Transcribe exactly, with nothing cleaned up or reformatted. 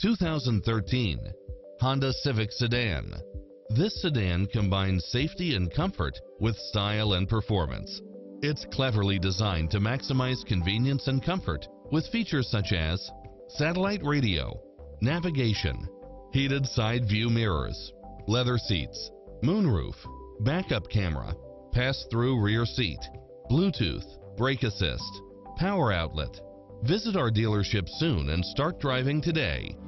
two thousand thirteen Honda Civic Sedan. This sedan combines safety and comfort with style and performance. It's cleverly designed to maximize convenience and comfort with features such as satellite radio, navigation, heated side view mirrors, leather seats, moonroof, backup camera, pass-through rear seat, Bluetooth, brake assist, power outlet. Visit our dealership soon and start driving today.